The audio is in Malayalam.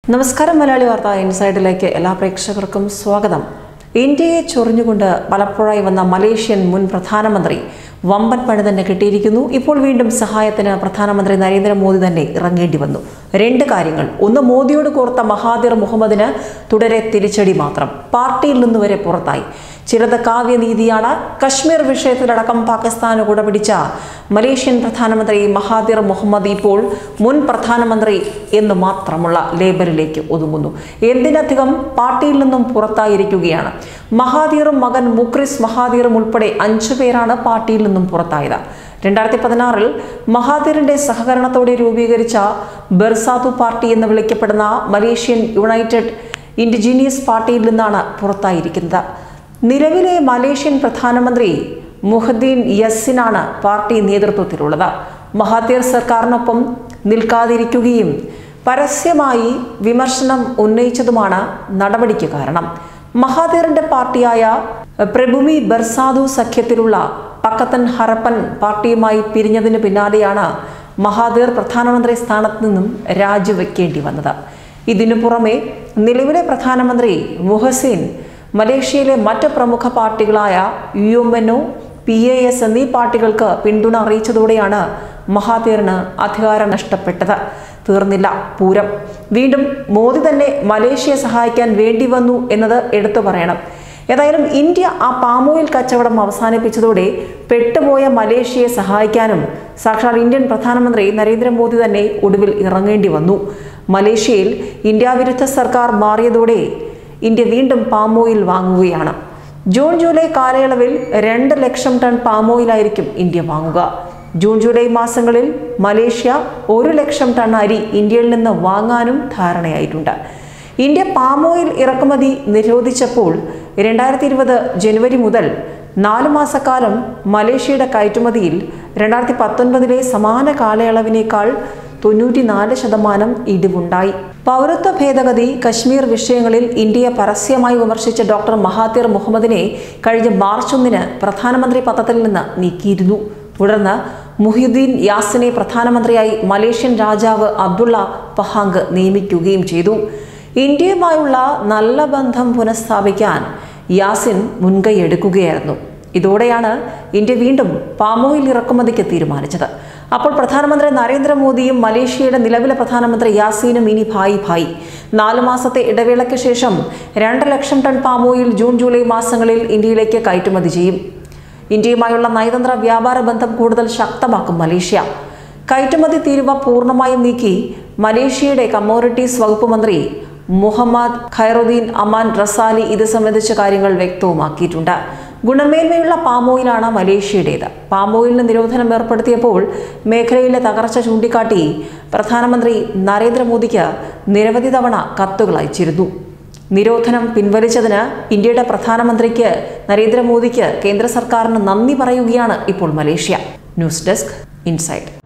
നമസ്കാരം മലയാളി വാർത്ത ഇൻസൈഡിലേക്ക് എല്ലാ പ്രേക്ഷകർക്കും സ്വാഗതം. ഇന്ത്യയെ ചൊറിഞ്ഞുകൊണ്ട് പലപ്പോഴായി വന്ന മലേഷ്യൻ മുൻ പ്രധാനമന്ത്രി വമ്പൻ പണി തന്നെ കിട്ടിയിരിക്കുന്നു. ഇപ്പോൾ വീണ്ടും സഹായത്തിന് പ്രധാനമന്ത്രി നരേന്ദ്രമോദി തന്നെ ഇറങ്ങേണ്ടി വന്നു. രണ്ട് കാര്യങ്ങൾ. ഒന്ന്, മോദിയോട് കോർത്ത മഹാതിർ മുഹമ്മദിന് തുടരെ തിരിച്ചടി മാത്രം. പാർട്ടിയിൽ നിന്ന് വരെ പുറത്തായി. ചിലത് കാവ്യനീതിയാണ്. കശ്മീർ വിഷയത്തിലടക്കം പാകിസ്ഥാന് കുടപിടിച്ച മലേഷ്യൻ പ്രധാനമന്ത്രി മഹാതിർ മുഹമ്മദ് ഇപ്പോൾ മുൻ പ്രധാനമന്ത്രി എന്ന് മാത്രമുള്ള ലേബലിലേക്ക് ഒതുങ്ങുന്നു. എന്തിനധികം പാർട്ടിയിൽ നിന്നും പുറത്തായിരിക്കുകയാണ്. മഹാതിറും മകൻ മുക്രിസ് മഹാതിറും ഉൾപ്പെടെ 5 പേരാണ് പാർട്ടിയിൽ നിന്നും പുറത്തായത്. 2016 മഹാതിറിന്റെ സഹകരണത്തോടെ രൂപീകരിച്ച ബെർസാതു പാർട്ടി എന്ന് വിളിക്കപ്പെടുന്ന മലേഷ്യൻ യുണൈറ്റഡ് ഇൻഡിജീനിയസ് പാർട്ടിയിൽ നിന്നാണ് പുറത്തായിരിക്കുന്നത്. നിലവിലെ മലേഷ്യൻ പ്രധാനമന്ത്രി മുഹദ്ദീൻ യസ്സിനാണ് പാർട്ടി നേതൃത്വത്തിലുള്ളത്. മഹാതിർ സർക്കാരിനൊപ്പം നിൽക്കാതിരിക്കുകയും പരസ്യമായി വിമർശനം ഉന്നയിച്ചതുമാണ് നടപടിക്ക് കാരണം. മഹാതിറിന്റെ പാർട്ടിയായ പ്രഭുമി ബെർസാതു സഖ്യത്തിലുള്ള പക്കത്തൻ ഹറപ്പൻ പാർട്ടിയുമായി പിരിഞ്ഞതിന് പിന്നാലെയാണ് മഹാതിർ പ്രധാനമന്ത്രി സ്ഥാനത്ത് നിന്നും രാജിവെക്കേണ്ടി വന്നത്. ഇതിനു പുറമെ നിലവിലെ പ്രധാനമന്ത്രി മുഹസിൻ മലേഷ്യയിലെ മറ്റ് പ്രമുഖ പാർട്ടികളായ UMNO, PAS എന്നീ പാർട്ടികൾക്ക് പിന്തുണ അറിയിച്ചതോടെയാണ് മഹാതിറിന് അധികാരം നഷ്ടപ്പെട്ടത്. തീർന്നില്ല പൂരം. വീണ്ടും മോദി തന്നെ മലേഷ്യയെ സഹായിക്കാൻ വേണ്ടി വന്നു എന്നത് എടുത്തു പറയണം. ഏതായാലും ഇന്ത്യ ആ പാമോയിൽ കച്ചവടം അവസാനിപ്പിച്ചതോടെ പെട്ടുപോയ മലേഷ്യയെ സഹായിക്കാനും സാക്ഷാൽ ഇന്ത്യൻ പ്രധാനമന്ത്രി നരേന്ദ്രമോദി തന്നെ ഒടുവിൽ ഇറങ്ങേണ്ടി വന്നു. മലേഷ്യയിൽ ഇന്ത്യ വിരുദ്ധ സർക്കാർ മാറിയതോടെ ഇന്ത്യ വീണ്ടും പാമോയിൽ വാങ്ങുകയാണ്. ജൂൺ ജൂലൈ കാലയളവിൽ 2 ലക്ഷം ടൺ പാമോയിലായിരിക്കും ഇന്ത്യ വാങ്ങുക. ജൂൺ ജൂലൈ മാസങ്ങളിൽ മലേഷ്യ 1 ലക്ഷം ടൺ അരി ഇന്ത്യയിൽ നിന്ന് വാങ്ങാനും ധാരണയായിട്ടുണ്ട്. ഇന്ത്യ പാമോയിൽ ഇറക്കുമതി നിരോധിച്ചപ്പോൾ 2020 ജനുവരി മുതൽ 4 മാസക്കാലം മലേഷ്യയുടെ കയറ്റുമതിയിൽ 2019 സമാന കാലയളവിനേക്കാൾ 94% ഇടിവുണ്ടായി. പൗരത്വ ഭേദഗതി, കശ്മീർ വിഷയങ്ങളിൽ ഇന്ത്യയെ പരസ്യമായി വിമർശിച്ച ഡോക്ടർ മഹാതിർ മുഹമ്മദിനെ കഴിഞ്ഞ മാർച്ച് 1 പ്രധാനമന്ത്രി പദത്തിൽ നിന്ന് നീക്കിയിരുന്നു. തുടർന്ന് മുഹിയുദ്ദീൻ യാസിനെ പ്രധാനമന്ത്രിയായി മലേഷ്യൻ രാജാവ് അബ്ദുള്ള പഹാങ് നിയമിക്കുകയും ചെയ്തു. ഇന്ത്യയുമായുള്ള നല്ല ബന്ധം പുനഃസ്ഥാപിക്കാൻ യാസിൻ മുൻകൈയെടുക്കുകയായിരുന്നു. ഇതോടെയാണ് ഇന്ത്യ വീണ്ടും പാമോയിൽ ഇറക്കുമതിക്ക് തീരുമാനിച്ചത്. അപ്പോൾ പ്രധാനമന്ത്രി നരേന്ദ്രമോദിയും മലേഷ്യയുടെ നിലവിലെ പ്രധാനമന്ത്രി യാസീനും ഇനി ഭായി. 4 മാസത്തെ ഇടവേളയ്ക്ക് ശേഷം 2 lakh ton palm oil June July മാസങ്ങളിൽ ഇന്ത്യയിലേക്ക് കയറ്റുമതി ചെയ്യും. ഇന്ത്യയുമായുള്ള നയതന്ത്ര വ്യാപാര ബന്ധം കൂടുതൽ ശക്തമാക്കും മലേഷ്യ. കയറ്റുമതി തീരുവ പൂർണ്ണമായും നീക്കി മലേഷ്യയുടെ കമ്മോഡിറ്റീസ് വകുപ്പ് മന്ത്രി മുഹമ്മദ് ഖൈറുദ്ദീൻ അമാൻ റസാലി ഇത് സംബന്ധിച്ച കാര്യങ്ങൾ വ്യക്തവുമാക്കിയിട്ടുണ്ട്. ഗുണമേന്മയുള്ള പാമോയിലാണ് മലേഷ്യയുടേത്. പാമോയിലിന് നിരോധനം ഏർപ്പെടുത്തിയപ്പോൾ മേഖലയിലെ തകർച്ച ചൂണ്ടിക്കാട്ടി പ്രധാനമന്ത്രി നരേന്ദ്രമോദിക്ക് നിരവധി തവണ കത്തുകൾ അയച്ചിരുന്നു. നിരോധനം പിൻവലിച്ചതിന് ഇന്ത്യയുടെ പ്രധാനമന്ത്രിക്ക് നരേന്ദ്രമോദിക്ക് കേന്ദ്ര സർക്കാരിന് നന്ദി പറയുകയാണ് ഇപ്പോൾ മലേഷ്യ. News desk inside.